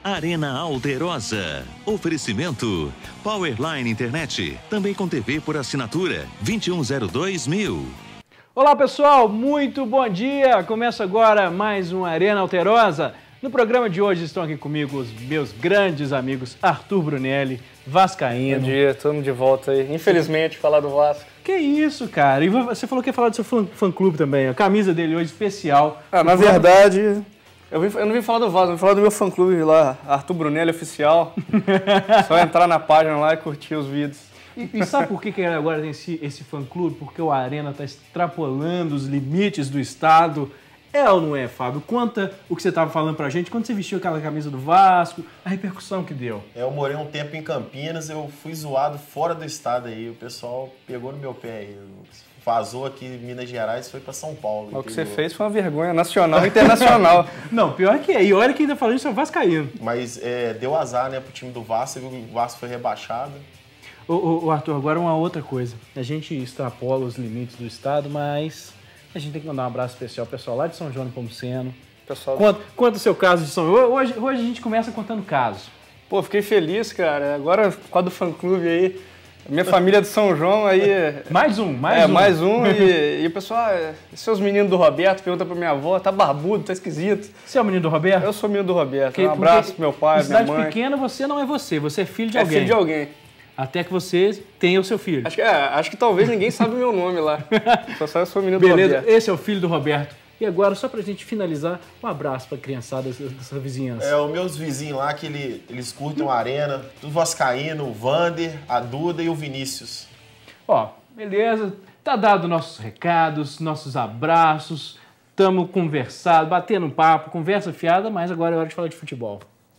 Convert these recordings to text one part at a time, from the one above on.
Arena Alterosa. Oferecimento Powerline Internet, também com TV por assinatura 2102.000. Olá pessoal, muito bom dia! Começa agora mais um Arena Alterosa. No programa de hoje estão aqui comigo os meus grandes amigos Arthur Brunelli, vascaíno. Bom dia, estamos de volta aí. Infelizmente, falar do Vasco. Que isso, cara? E você falou que ia falar do seu fã-clube também. A camisa dele hoje especial. Na verdade, eu não vim falar do Vasco, eu vim falar do meu fã-clube lá, Arthur Brunelli Oficial. Só entrar na página lá e curtir os vídeos. E sabe por que agora tem esse fã-clube? Porque o Arena está extrapolando os limites do estado. É ou não é, Fábio? Conta o que você estava falando pra gente. Quando você vestiu aquela camisa do Vasco, a repercussão que deu. Eu morei um tempo em Campinas, eu fui zoado fora do estado aí. O pessoal pegou no meu pé aí. Vazou aqui em Minas Gerais e foi pra São Paulo. O que você fez foi uma vergonha nacional e internacional. Não, pior que é. E olha que ainda falando isso é vascaíno. Mas deu azar, né, pro time do Vasco. O Vasco foi rebaixado. Ô, Arthur, agora uma outra coisa. A gente extrapola os limites do estado, mas a gente tem que mandar um abraço especial ao pessoal lá de São João do Nepomuceno. Pessoal... Conta o seu caso de São João. Hoje a gente começa contando casos. Pô, fiquei feliz, cara. Agora, por causa do fã-clube aí, minha família de São João aí... Mais um. Mais um. E o pessoal, seus meninos do Roberto, pergunta pra minha avó, tá barbudo, tá esquisito. Você é o menino do Roberto? Eu sou o menino do Roberto. Um abraço pro meu pai, minha mãe. Em cidade pequena, você não é você é filho de alguém. É filho de alguém. Até que você tenha o seu filho. Acho que talvez ninguém sabe o meu nome lá. Só sabe eu sou o menino do Beleza, Roberto. Esse é o filho do Roberto. E agora, só pra gente finalizar, um abraço pra criançada dessa vizinhança. Os meus vizinhos lá, que eles curtem a Arena, tudo vascaíno, o Vander, a Duda e o Vinícius. Ó, beleza, tá dado nossos recados, nossos abraços, tamo conversando, batendo papo, conversa fiada, mas agora é hora de falar de futebol.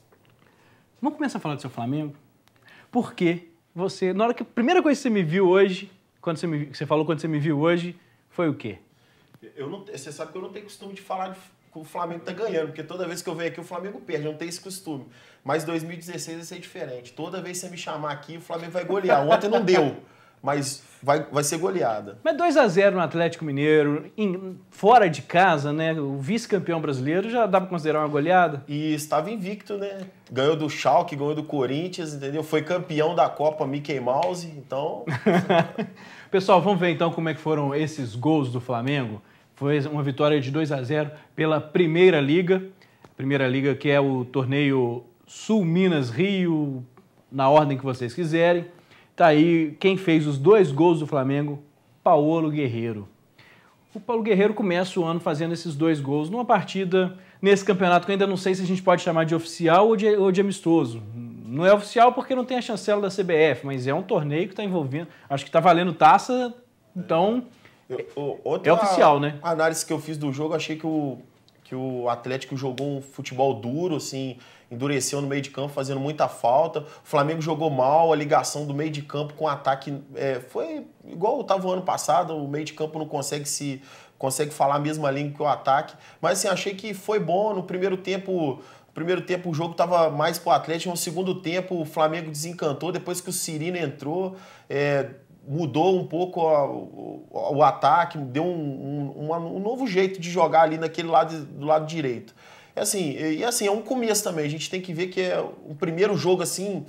Vamos começar a falar do seu Flamengo? Por quê? Você, na hora que a primeira coisa que você me viu hoje, que você falou quando você me viu hoje, foi o quê? Você sabe que eu não tenho costume de falar que o Flamengo tá ganhando, porque toda vez que eu venho aqui o Flamengo perde, eu não tenho esse costume. Mas 2016 vai ser diferente. Toda vez que você me chamar aqui, o Flamengo vai golear. Ontem não deu, mas vai ser goleada. Mas 2-0 no Atlético Mineiro, fora de casa, né? O vice-campeão brasileiro, já dá pra considerar uma goleada? E estava invicto, né? Ganhou do Schalke, ganhou do Corinthians, entendeu? Foi campeão da Copa Mickey Mouse, então... Pessoal, vamos ver então como é que foram esses gols do Flamengo. Foi uma vitória de 2-0 pela Primeira Liga. Primeira Liga que é o torneio Sul Minas Rio, na ordem que vocês quiserem. Tá aí quem fez os 2 gols do Flamengo, Paulo Guerreiro. O Paulo Guerreiro começa o ano fazendo esses 2 gols numa partida, nesse campeonato que eu ainda não sei se a gente pode chamar de oficial ou de amistoso. Não é oficial porque não tem a chancela da CBF, mas é um torneio que está envolvendo, acho que está valendo taça, então é oficial, né? A análise que eu fiz do jogo, achei que o Atlético jogou um futebol duro, assim, endureceu no meio de campo, fazendo muita falta. O Flamengo jogou mal, a ligação do meio de campo com o ataque foi igual estava o ano passado, o meio de campo não consegue falar a mesma língua que o ataque. Mas assim, achei que foi bom. No primeiro tempo o jogo estava mais pro Atlético, no segundo tempo o Flamengo desencantou, depois que o Cirino entrou, mudou um pouco o ataque, deu um novo jeito de jogar ali do lado direito. É um começo também, a gente tem que ver que é o primeiro jogo assim,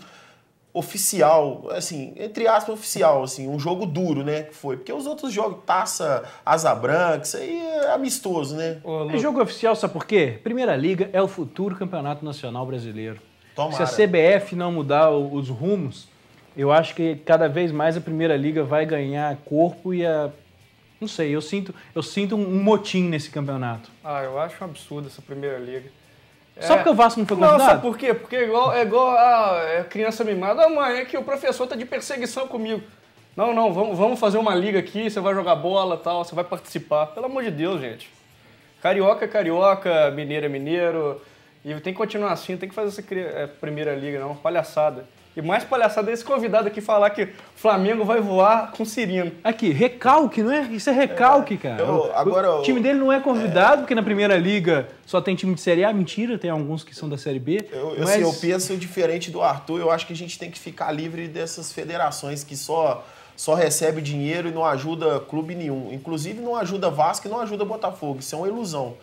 oficial, assim, entre aspas, oficial, assim, um jogo duro, né, que foi. Porque os outros jogos, Taça, Asa Branca, isso aí é amistoso, né? É jogo oficial, sabe por quê? Primeira Liga é o futuro Campeonato Nacional Brasileiro. Tomara. Se a CBF não mudar os rumos, eu acho que cada vez mais a Primeira Liga vai ganhar corpo e não sei, eu sinto um motim nesse campeonato. Eu acho um absurdo essa Primeira Liga. Só porque o Vasco não foi convidado? Não, sabe por quê? Porque é igual a criança mimada. Mãe, é que o professor tá de perseguição comigo. Não, vamos fazer uma liga aqui, você vai jogar bola e tal, você vai participar. Pelo amor de Deus, gente. Carioca é carioca, mineiro é mineiro. E tem que continuar assim, tem que fazer essa Primeira Liga, não, palhaçada. E mais palhaçada é esse convidado aqui falar que o Flamengo vai voar com Cirino. Aqui, recalque, não é? Isso é recalque, cara. O time dele não é convidado, porque na Primeira Liga só tem time de Série A. Mentira, tem alguns que são da Série B. Eu penso diferente do Arthur. Eu acho que a gente tem que ficar livre dessas federações que só recebe dinheiro e não ajuda clube nenhum. Inclusive não ajuda Vasco e não ajuda Botafogo. Isso é uma ilusão.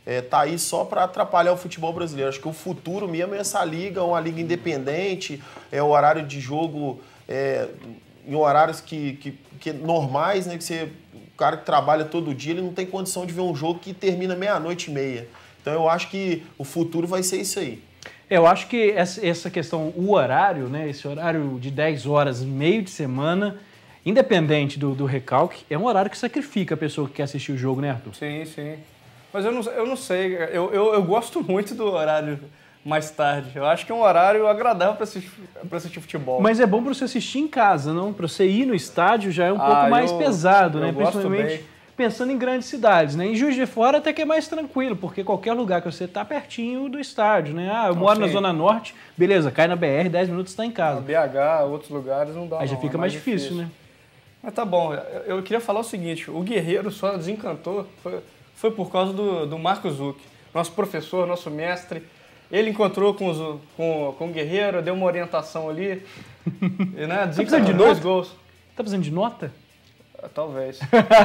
tá aí só para atrapalhar o futebol brasileiro. Acho que o futuro mesmo é essa liga, uma liga independente, o horário de jogo em horários que normais, né? O cara que trabalha todo dia, ele não tem condição de ver um jogo que termina 00:30. Então eu acho que o futuro vai ser isso aí. Eu acho que essa questão, o horário, né? Esse horário de 10 horas, meio de semana, independente do recalque, é um horário que sacrifica a pessoa que quer assistir o jogo, né, Arthur? Sim, sim. Mas eu não sei, eu gosto muito do horário mais tarde. Eu acho que é um horário agradável para assistir futebol. Mas é bom para você assistir em casa, não? Para você ir no estádio já é um pouco mais pesado, né? Principalmente pensando em grandes cidades, né? Em Juiz de Fora até que é mais tranquilo, porque qualquer lugar que você tá pertinho do estádio, né? Ah, eu moro na Zona Norte, beleza, cai na BR, 10 minutos está em casa. BH, outros lugares não dá. Aí já fica mais difícil, né? Mas tá bom, eu queria falar o seguinte, o Guerreiro só desencantou foi por causa do Marco Zucchi, nosso professor, nosso mestre. Ele encontrou com o Guerreiro, deu uma orientação ali, e, né, desencantou 2 gols. Tá precisando de nota? Talvez.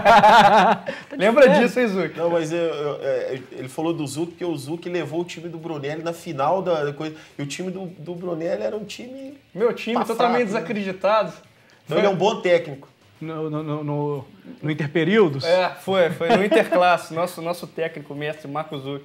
Lembra disso, hein, Zucchi? Não, mas ele falou do Zucchi, porque o Zucchi levou o time do Brunelli na final da coisa. E o time do Brunelli era um time... Meu time totalmente desacreditado. Então ele é um bom técnico. No interperíodos? Foi no Interclasse, nosso técnico, mestre Marco Zucchi.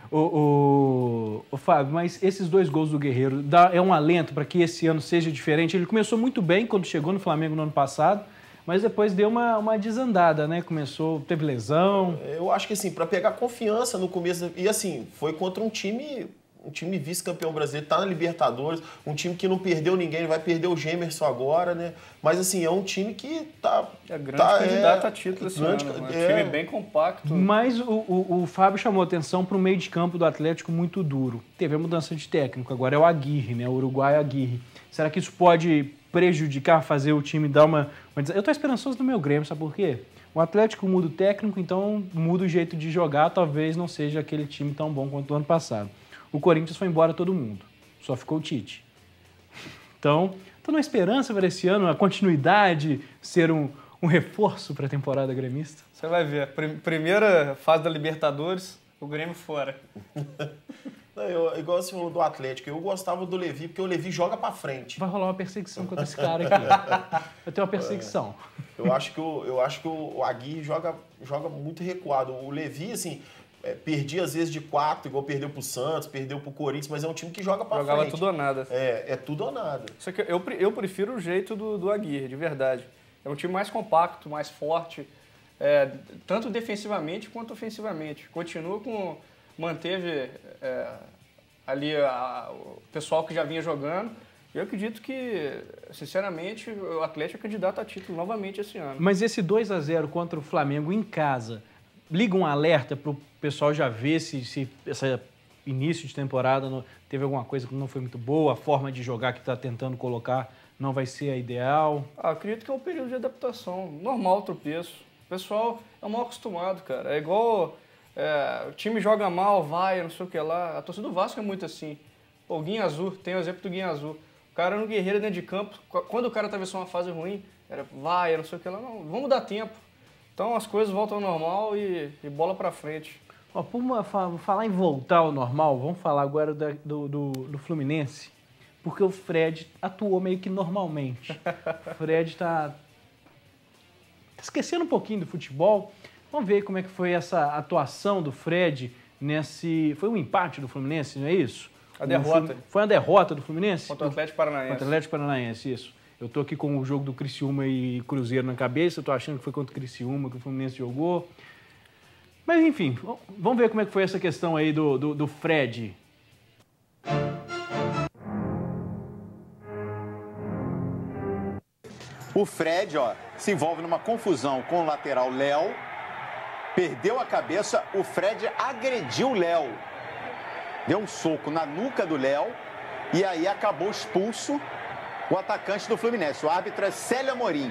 O Fábio, mas esses 2 gols do Guerreiro é um alento para que esse ano seja diferente? Ele começou muito bem quando chegou no Flamengo no ano passado, mas depois deu uma desandada, né? Teve lesão. Eu acho que assim, para pegar confiança no começo, e assim, foi contra um time vice-campeão brasileiro, tá na Libertadores, um time que não perdeu ninguém, vai perder o Gemerson agora, né? Mas assim, é um time que tá... É grande candidato a título esse ano, um time bem compacto. Mas o Fábio chamou atenção para o meio de campo do Atlético muito duro. Teve a mudança de técnico, agora é o Aguirre, né? O uruguaio Aguirre. Será que isso pode prejudicar, fazer o time dar uma... Eu tô esperançoso no meu Grêmio, sabe por quê? O Atlético muda o técnico, então muda o jeito de jogar, talvez não seja aquele time tão bom quanto o ano passado. O Corinthians foi embora todo mundo, só ficou o Tite. Então, tô na esperança para esse ano a continuidade ser um reforço para a temporada gremista. Você vai ver, primeira fase da Libertadores, o Grêmio fora. Não, igual você falou do Atlético, eu gostava do Levi, porque o Levi joga pra frente. Vai rolar uma perseguição contra esse cara aqui. Vai ter uma perseguição. Eu acho que o Aguirre joga muito recuado. O Levi, assim, perdia às vezes de 4, igual perdeu pro Santos, perdeu pro Corinthians, mas é um time que joga pra frente. Jogava tudo ou nada. É tudo ou nada. Só que eu prefiro o jeito do Aguirre, de verdade. É um time mais compacto, mais forte, tanto defensivamente quanto ofensivamente. Manteve ali o pessoal que já vinha jogando. Eu acredito que, sinceramente, o Atlético é candidato a título novamente esse ano. Mas esse 2-0 contra o Flamengo em casa, liga um alerta para o pessoal já ver se esse início de temporada teve alguma coisa que não foi muito boa, a forma de jogar que está tentando colocar não vai ser a ideal? Acredito que é um período de adaptação, normal o tropeço. O pessoal é mal acostumado, cara. É igual... o time joga mal, vai, não sei o que lá. A torcida do Vasco é muito assim. O Guinha Azul, tem o exemplo do Guinha Azul. O cara no Guerreiro dentro de campo, quando o cara atravessou uma fase ruim, vai, não sei o que lá. Não, vamos dar tempo. Então as coisas voltam ao normal e bola pra frente. Por falar em voltar ao normal, vamos falar agora do Fluminense. Porque o Fred atuou meio que normalmente. O Fred está esquecendo um pouquinho do futebol. Vamos ver como é que foi essa atuação do Fred foi um empate do Fluminense, não é isso? A derrota. Foi uma derrota do Fluminense? Contra o Atlético Paranaense. Contra o Atlético Paranaense, isso. Eu tô aqui com o jogo do Criciúma e Cruzeiro na cabeça, eu tô achando que foi contra o Criciúma que o Fluminense jogou. Mas enfim, vamos ver como é que foi essa questão aí do Fred. O Fred, se envolve numa confusão com o lateral Léo, perdeu a cabeça, o Fred agrediu o Léo. Deu um soco na nuca do Léo e aí acabou expulso o atacante do Fluminense. O árbitro é Célio Amorim.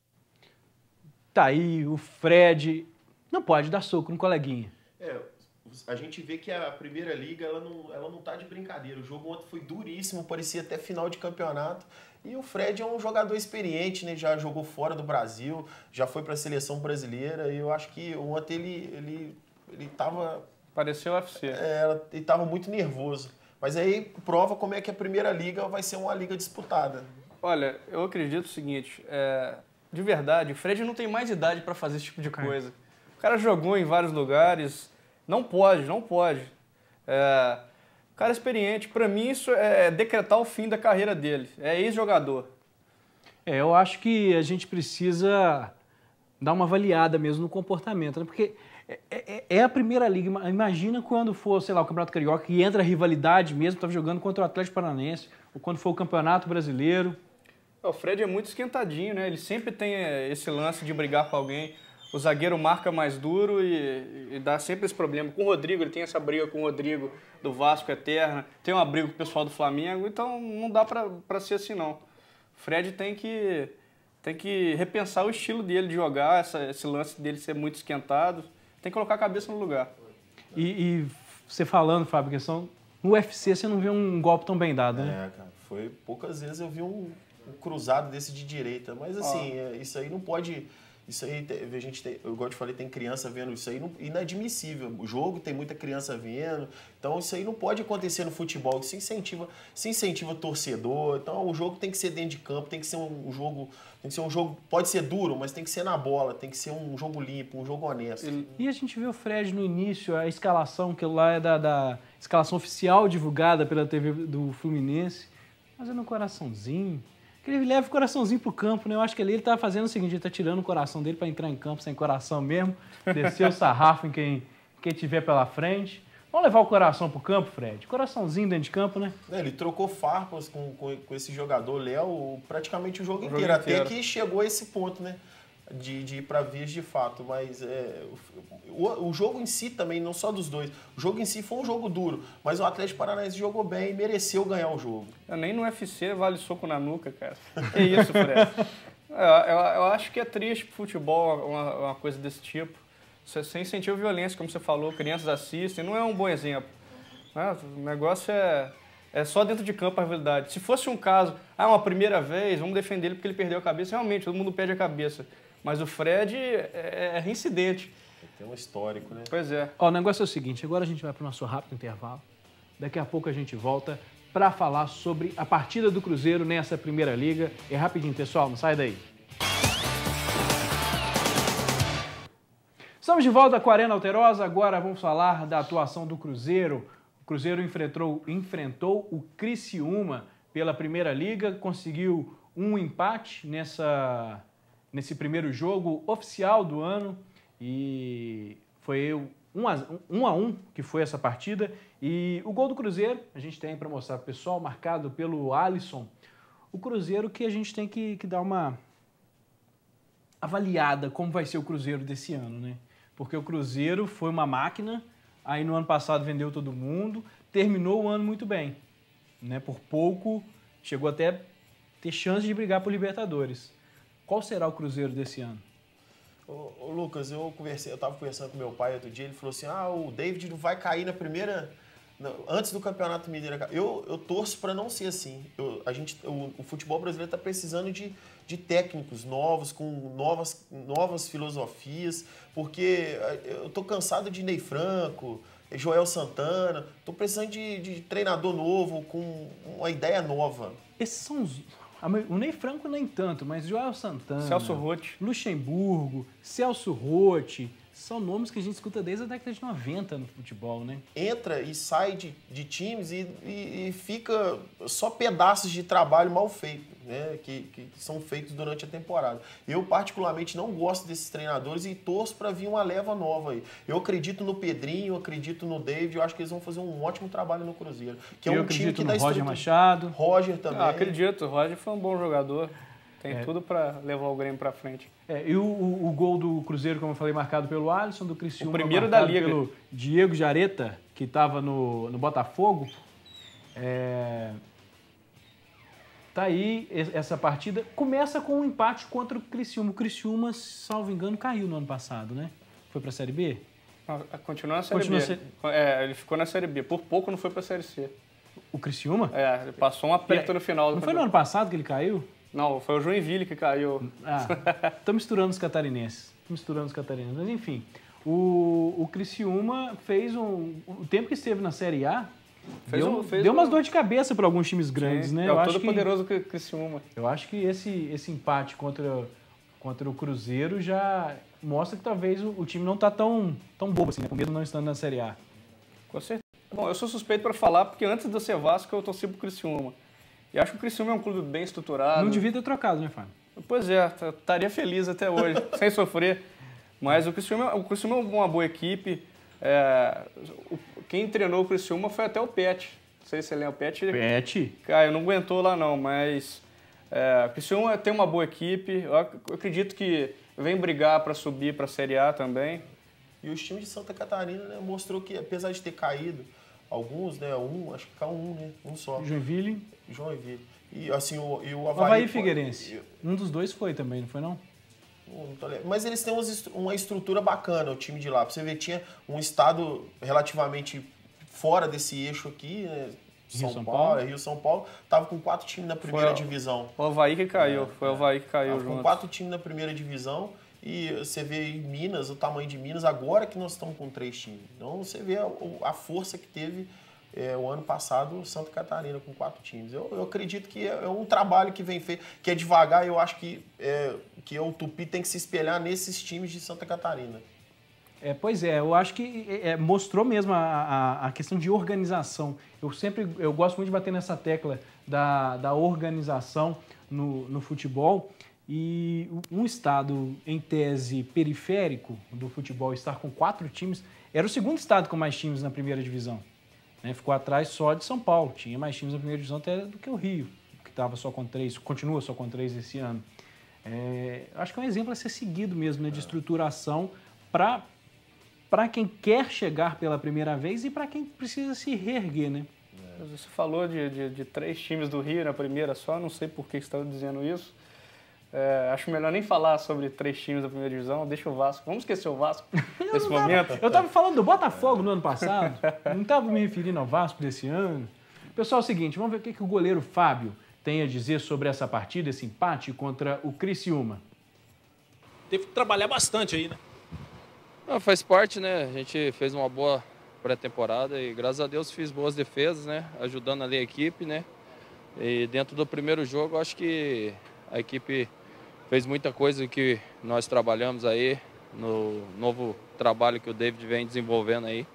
Tá aí, o Fred não pode dar soco no coleguinha. a gente vê que a Primeira Liga ela não tá de brincadeira. O jogo ontem foi duríssimo, parecia até final de campeonato. E o Fred é um jogador experiente, né? Já jogou fora do Brasil, já foi para a seleção brasileira. E eu acho que ontem ele tava... Pareceu UFC. Ele tava muito nervoso. Mas aí prova como é que a Primeira Liga vai ser uma liga disputada. Olha, eu acredito o seguinte, de verdade, o Fred não tem mais idade para fazer esse tipo de coisa. O cara jogou em vários lugares, não pode. O cara é experiente, para mim isso é decretar o fim da carreira dele, é ex-jogador. Eu acho que a gente precisa dar uma avaliada mesmo no comportamento, né? Porque é a Primeira Liga. Imagina quando for, sei lá, o Campeonato Carioca e entra a rivalidade mesmo, estava jogando contra o Atlético Paranaense, ou quando for o Campeonato Brasileiro. O Fred é muito esquentadinho, né? Ele sempre tem esse lance de brigar com alguém. O zagueiro marca mais duro e dá sempre esse problema. Com o Rodrigo, ele tem essa briga com o Rodrigo do Vasco eterna. Tem uma briga com o pessoal do Flamengo, então não dá pra ser assim, não. O Fred tem que repensar o estilo dele de jogar, esse lance dele ser muito esquentado. Tem que colocar a cabeça no lugar. E você falando, Fábio, questão, no UFC você não vê um golpe tão bem dado, né? Cara, foi poucas vezes eu vi um cruzado desse de direita, mas assim, isso aí não pode... Isso aí, a gente tem, igual eu te falei, tem criança vendo isso aí, inadmissível. O jogo tem muita criança vendo, então isso aí não pode acontecer no futebol, isso incentiva torcedor. Então o jogo tem que ser dentro de campo, tem que ser um jogo, pode ser duro, mas tem que ser na bola, tem que ser um jogo limpo, um jogo honesto. E a gente vê o Fred no início, a escalação, que lá é da escalação oficial divulgada pela TV do Fluminense, mas é no coraçãozinho. Que ele leva o coraçãozinho pro campo, né? Eu acho que ele tá fazendo o seguinte, ele tá tirando o coração dele para entrar em campo sem coração mesmo, descer o sarrafo em quem tiver pela frente. Vamos levar o coração pro campo, Fred? Coraçãozinho dentro de campo, né? Ele trocou farpas com esse jogador, Léo, praticamente o jogo inteiro. Até que chegou a esse ponto, né? De ir para vias de fato, mas o jogo em si também, não só dos dois, o jogo em si foi um jogo duro, mas o Atlético Paranaense jogou bem e mereceu ganhar o jogo. Nem no UFC vale soco na nuca, cara. Que isso, Fred? Eu acho que é triste pro futebol uma coisa desse tipo. Você incentiva a violência, como você falou, crianças assistem, não é um bom exemplo. O negócio é só dentro de campo a rivalidade. Se fosse um caso, uma primeira vez, vamos defender ele porque ele perdeu a cabeça, realmente, todo mundo perde a cabeça. Mas o Fred é reincidente. Tem um histórico, né? Pois é. O negócio é o seguinte, agora a gente vai para o nosso rápido intervalo. Daqui a pouco a gente volta para falar sobre a partida do Cruzeiro nessa Primeira Liga. É rapidinho, pessoal, não sai daí. Estamos de volta com a Arena Alterosa. Agora vamos falar da atuação do Cruzeiro. O Cruzeiro enfrentou o Criciúma pela Primeira Liga, conseguiu um empate nesse primeiro jogo oficial do ano e foi 1-1 que foi essa partida. E o gol do Cruzeiro, a gente tem para mostrar para o pessoal, marcado pelo Alisson. O Cruzeiro que a gente tem que dar uma avaliada como vai ser o Cruzeiro desse ano, né? Porque o Cruzeiro foi uma máquina, aí no ano passado vendeu todo mundo, terminou o ano muito bem, né? Por pouco chegou até ter chance de brigar por Libertadores. Qual será o Cruzeiro desse ano? Ô Lucas, eu estava conversando com meu pai outro dia, ele falou assim, o David não vai cair antes do Campeonato Mineiro. Eu torço para não ser assim. O futebol brasileiro está precisando de técnicos novos, com novas filosofias, porque eu estou cansado de Ney Franco, Joel Santana, estou precisando de treinador novo, com uma ideia nova. Esses são os... O Ney Franco nem tanto, mas Joel Santana, Celso Roth, Luxemburgo, Celso Roth, são nomes que a gente escuta desde a década de 90 no futebol, né? Entra e sai de times e fica só pedaços de trabalho mal feito, né? Que são feitos durante a temporada. Eu, particularmente, não gosto desses treinadores e torço para vir uma leva nova aí. Eu acredito no Pedrinho, eu acredito no David, eu acho que eles vão fazer um ótimo trabalho no Cruzeiro. Que eu acredito no Roger Machado. Roger também. Acredito, o Roger foi um bom jogador. Tem tudo para levar o Grêmio para frente. E o gol do Cruzeiro, como eu falei, marcado pelo Alisson, do Criciúma, o primeiro da Liga, pelo Diego Jareta, que estava no Botafogo. Tá aí essa partida. Começa com um empate contra o Criciúma. O Criciúma, salvo engano, caiu no ano passado, né? Foi para a Série B? Continua na Série B. Ele ficou na Série B. Por pouco não foi pra Série C. O Criciúma? Ele passou um aperto no final. Não foi no ano passado que ele caiu? Não, foi o Joinville que caiu. Tô misturando os catarinenses. Mas enfim, o Criciúma fez o tempo que esteve na Série A, deu umas dor de cabeça para alguns times grandes, né? É o todo poderoso Criciúma. Eu acho que esse empate contra o Cruzeiro já mostra que talvez o time não tá tão bobo assim, né? Com medo não estando na Série A. Com certeza. Bom, eu sou suspeito para falar, porque antes de eu ser Vasco, eu torci pro Criciúma. E acho que o Criciúma é um clube bem estruturado. Não devia ter trocado, né, Fábio? Pois é, estaria feliz até hoje, sem sofrer. Mas o Criciúma é uma boa equipe. Quem treinou o Criciúma foi até o Pet. Não sei se você lembra o Pet. Cara, não aguentou lá não, mas o Criciúma tem uma boa equipe. Eu acredito que vem brigar para subir para a Série A também. E os times de Santa Catarina, né, mostrou que, apesar de ter caído, alguns, né, acho que caiu né, um só. Joinville. E assim, o Avaí Figueirense. Um dos dois foi também, não foi não? Mas eles têm uma estrutura bacana, o time de lá. Pra você ver, tinha um estado relativamente fora desse eixo aqui, né? Rio-São Paulo, tava com 4 times na primeira divisão. O Avaí que caiu, foi o Avaí que caiu junto. Com 4 times na primeira divisão e você vê em Minas, o tamanho de Minas, agora que nós estamos com 3 times. Então você vê a força que teve o ano passado Santa Catarina com 4 times. Eu acredito que é um trabalho que vem feito, que é devagar, e eu acho que o Tupi tem que se espelhar nesses times de Santa Catarina. Pois é, eu acho que mostrou mesmo a questão de organização. Eu gosto muito de bater nessa tecla da organização no futebol, e um estado, em tese, periférico do futebol, estar com 4 times, era o segundo estado com mais times na primeira divisão. Ficou atrás só de São Paulo, tinha mais times na primeira divisão até do que o Rio, que estava só com 3, continua só com 3 esse ano. Acho que é um exemplo a ser seguido mesmo, né, de estruturação para quem quer chegar pela primeira vez e para quem precisa se reerguer, né? Você falou de 3 times do Rio na primeira só, não sei por que você está dizendo isso. Acho melhor nem falar sobre 3 times da primeira divisão, deixa o Vasco. Vamos esquecer o Vasco nesse momento? Eu estava falando do Botafogo no ano passado, não estava me referindo ao Vasco desse ano. Pessoal, é o seguinte, vamos ver o que o goleiro Fábio tem a dizer sobre essa partida, esse empate contra o Criciúma. Teve que trabalhar bastante aí, né? Faz parte, né? A gente fez uma boa pré-temporada e, graças a Deus, fiz boas defesas, né? Ajudando ali a equipe, né? E dentro do primeiro jogo, acho que a equipe fez muita coisa que nós trabalhamos aí, no novo trabalho que o David vem desenvolvendo aí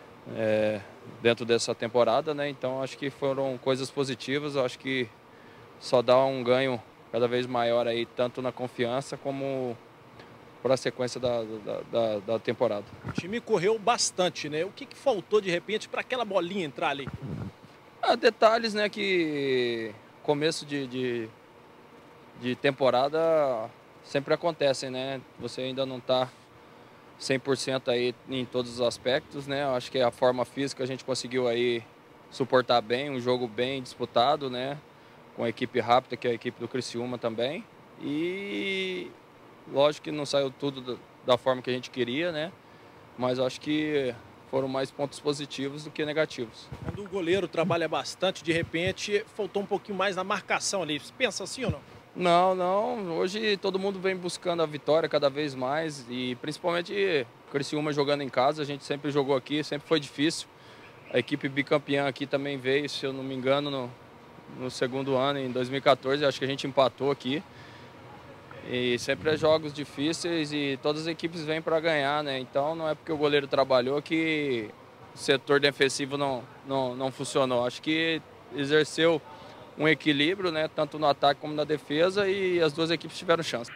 dentro dessa temporada, né? Então, acho que foram coisas positivas, acho que só dá um ganho cada vez maior aí, tanto na confiança como para a sequência da temporada. O time correu bastante, né? O que faltou de repente para aquela bolinha entrar ali? Detalhes, né, que começo de temporada sempre acontecem, né? Você ainda não está 100% aí em todos os aspectos, né? Eu acho que a forma física a gente conseguiu aí suportar bem, um jogo bem disputado, né? Com a equipe rápida, que é a equipe do Criciúma também. E lógico que não saiu tudo da forma que a gente queria, né? Mas eu acho que foram mais pontos positivos do que negativos. Quando o goleiro trabalha bastante, de repente faltou um pouquinho mais na marcação ali. Você pensa assim ou não? Não. Hoje todo mundo vem buscando a vitória cada vez mais e principalmente Criciúma jogando em casa. A gente sempre jogou aqui, sempre foi difícil. A equipe bicampeã aqui também veio, se eu não me engano, no segundo ano, em 2014. Acho que a gente empatou aqui. E sempre é jogos difíceis e todas as equipes vêm para ganhar, né? Então não é porque o goleiro trabalhou que o setor defensivo não funcionou. Acho que exerceu um equilíbrio, né? Tanto no ataque como na defesa, e as duas equipes tiveram chance.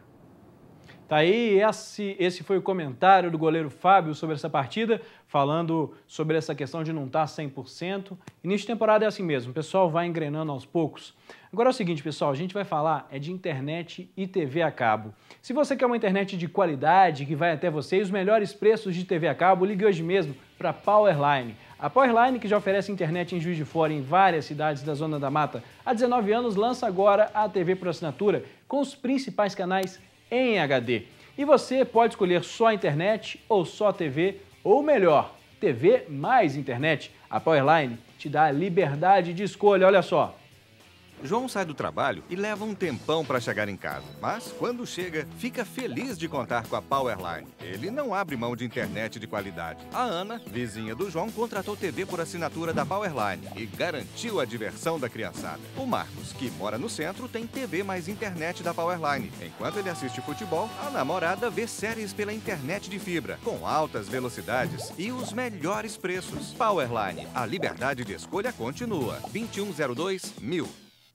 Tá aí, esse foi o comentário do goleiro Fábio sobre essa partida, falando sobre essa questão de não estar 100%. Início de temporada é assim mesmo, o pessoal vai engrenando aos poucos. Agora é o seguinte, pessoal, a gente vai falar de internet e TV a cabo. Se você quer uma internet de qualidade, que vai até você, e os melhores preços de TV a cabo, ligue hoje mesmo para a Powerline. A Powerline, que já oferece internet em Juiz de Fora em várias cidades da Zona da Mata, há 19 anos lança agora a TV por assinatura, com os principais canais em HD. E você pode escolher só internet ou só TV, ou melhor, TV mais internet. A Powerline te dá a liberdade de escolha, olha só. João sai do trabalho e leva um tempão para chegar em casa. Mas, quando chega, fica feliz de contar com a Powerline. Ele não abre mão de internet de qualidade. A Ana, vizinha do João, contratou TV por assinatura da Powerline e garantiu a diversão da criançada. O Marcos, que mora no centro, tem TV mais internet da Powerline. Enquanto ele assiste futebol, a namorada vê séries pela internet de fibra, com altas velocidades e os melhores preços. Powerline, a liberdade de escolha continua. 2102-1000.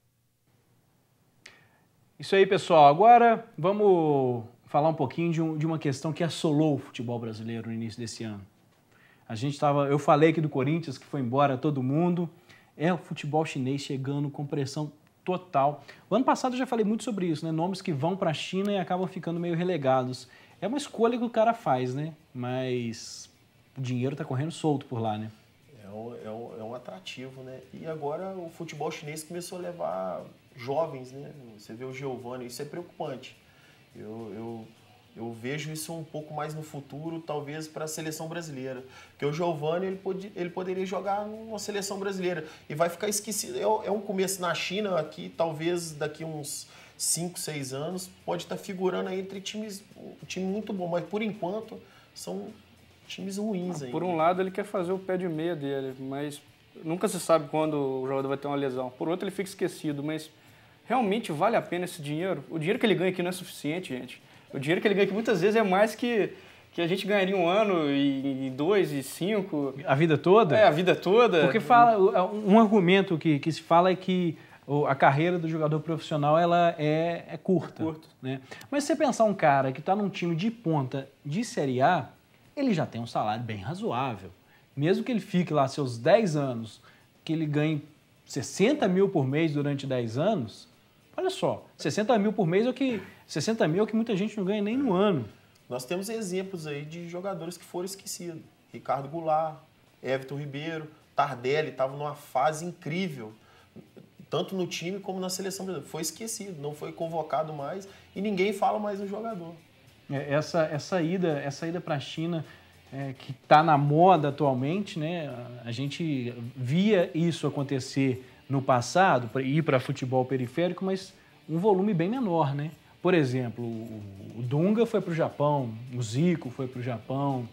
Isso aí, pessoal. Agora vamos falar um pouquinho de uma questão que assolou o futebol brasileiro no início desse ano. Eu falei aqui do Corinthians, que foi embora todo mundo. É o futebol chinês chegando com pressão total. O ano passado eu já falei muito sobre isso, né? Nomes que vão para a China e acabam ficando meio relegados. É uma escolha que o cara faz, né? Mas o dinheiro está correndo solto por lá, né? É um atrativo, né? E agora o futebol chinês começou a levar jovens, né? Você vê o Giovani, isso é preocupante. Eu vejo isso um pouco mais no futuro, talvez para a seleção brasileira. Porque o Giovani, ele poderia jogar numa seleção brasileira e vai ficar esquecido. É um começo na China, aqui talvez daqui uns 5, 6 anos, pode estar figurando aí entre times, um time muito bom, mas por enquanto são times ruins ainda. Por um lado, ele quer fazer o pé de meia dele, mas nunca se sabe quando o jogador vai ter uma lesão. Por outro, ele fica esquecido, mas realmente vale a pena esse dinheiro? O dinheiro que ele ganha aqui não é suficiente, gente. O dinheiro que ele ganha aqui muitas vezes é mais que a gente ganharia um ano, e 2, e 5. A vida toda? É, a vida toda. Porque um argumento que se fala é que a carreira do jogador profissional ela é curta. Né? Mas se você pensar um cara que está num time de ponta de Série A, ele já tem um salário bem razoável. Mesmo que ele fique lá seus 10 anos, que ele ganhe 60 mil por mês durante 10 anos, olha só, 60 mil por mês 60 mil é o que muita gente não ganha nem no ano. Nós temos exemplos aí de jogadores que foram esquecidos. Ricardo Goulart, Everton Ribeiro, Tardelli, estava numa fase incrível, tanto no time como na seleção brasileira. Foi esquecido, não foi convocado mais e ninguém fala mais no jogador. Essa ida para a China, que está na moda atualmente, né? A gente via isso acontecer no passado, ir para futebol periférico, mas um volume bem menor, né? Por exemplo, o Dunga foi para o Japão, o Zico foi para o Japão,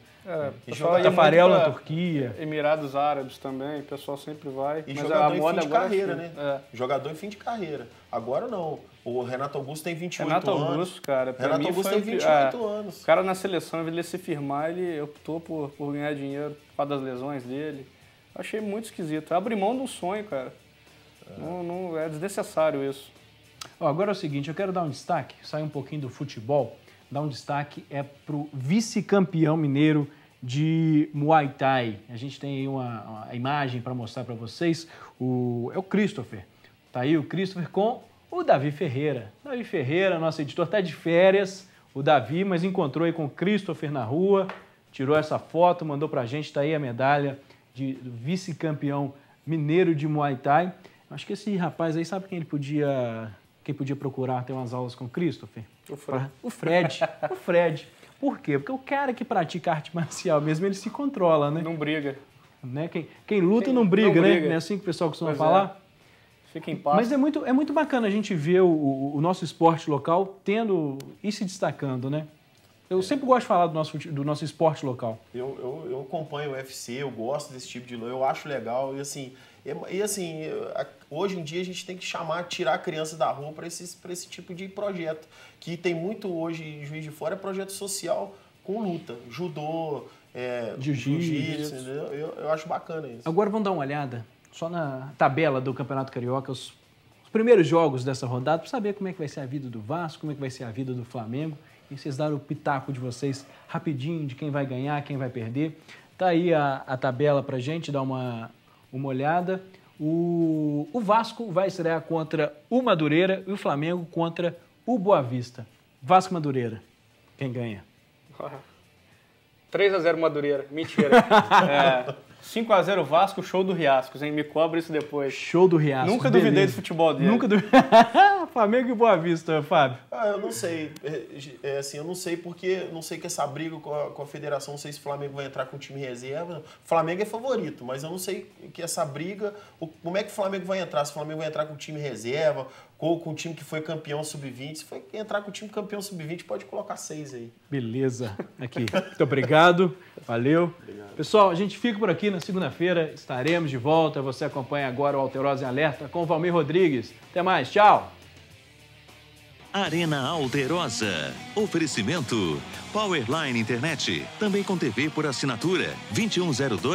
o Tafarel na Turquia. Emirados Árabes também, o pessoal sempre vai. E mas jogador a em moda fim de carreira, né? Jogador em fim de carreira. Agora não. O Renato Augusto tem 28 anos. Renato Augusto, cara. Renato Augusto tem 28 anos. O cara na seleção, ao invés de ele se firmar, ele optou por ganhar dinheiro por causa das lesões dele. Achei muito esquisito. Abre mão de um sonho, cara. Não é desnecessário isso. Agora é o seguinte, eu quero dar um destaque, sair um pouquinho do futebol, dar um destaque para o vice-campeão mineiro de Muay Thai. A gente tem aí uma imagem para mostrar para vocês. É o Christopher. Tá aí o Christopher com o Davi Ferreira. Davi Ferreira, nosso editor, está de férias, o Davi, mas encontrou aí com o Christopher na rua, tirou essa foto, mandou para a gente, está aí a medalha de vice-campeão mineiro de Muay Thai. Acho que esse rapaz aí, sabe quem ele podia procurar ter umas aulas com o Christopher? O Fred. O Fred. Por quê? Porque o cara que pratica arte marcial mesmo, ele se controla, né? Não briga. Né? Quem luta não briga, né? Não é assim que o pessoal costuma falar? Fica em paz. Mas é muito bacana a gente ver o nosso esporte local tendo e se destacando, né? Eu sempre gosto de falar do nosso esporte local. Eu acompanho o UFC, eu gosto desse tipo de luta, eu acho legal. E assim, hoje em dia a gente tem que tirar a criança da rua para esse tipo de projeto. Que tem muito hoje em Juiz de Fora, é projeto social com luta. Judô, jiu-jitsu, eu acho bacana isso. Agora vamos dar uma olhada só na tabela do Campeonato Carioca, os primeiros jogos dessa rodada, para saber como é que vai ser a vida do Vasco, como é que vai ser a vida do Flamengo. E vocês daram o pitaco de vocês rapidinho de quem vai ganhar, quem vai perder. Tá aí a tabela pra gente, dar uma olhada. O Vasco vai estrear contra o Madureira e o Flamengo contra o Boa Vista. Vasco Madureira, quem ganha? 3-0 Madureira, mentira. 5 a 0 Vasco, show do Riascos, hein? Me cobra isso depois. Show do Riascos. Nunca duvidei do futebol dele. Nunca duvidei. Flamengo e Boa Vista, Fábio. Eu não sei. Assim, eu não sei porque não sei que essa briga com a federação, não sei se o Flamengo vai entrar com o time reserva. O Flamengo é favorito, mas eu não sei que essa briga, como é que o Flamengo vai entrar? Se o Flamengo vai entrar com o time reserva, ou com o time que foi campeão sub-20. Se for entrar com o time campeão sub-20, pode colocar 6 aí. Beleza. Aqui. Muito obrigado. Valeu. Obrigado. Pessoal, a gente fica por aqui. Na segunda-feira estaremos de volta. Você acompanha agora o Alterosa em Alerta com o Valmir Rodrigues. Até mais. Tchau. Arena Alterosa. Oferecimento Powerline Internet. Também com TV por assinatura 2102.